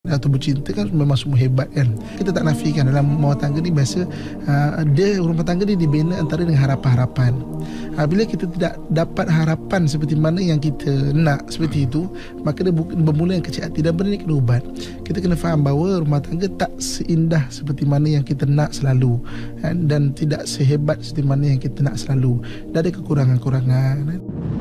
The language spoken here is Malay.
Atau bercinta kan memang semua hebat kan. Kita tak nafikan dalam rumah tangga ni biasa rumah tangga ni dibina antara dengan harapan-harapan. Bila kita tidak dapat harapan seperti mana yang kita nak seperti itu, maka dia bermula yang kecil hati dan benda ni kena ubat. Kita kena faham bahawa rumah tangga tak seindah seperti mana yang kita nak selalu, dan tidak sehebat seperti mana yang kita nak selalu. Dan ada kekurangan-kekurangan.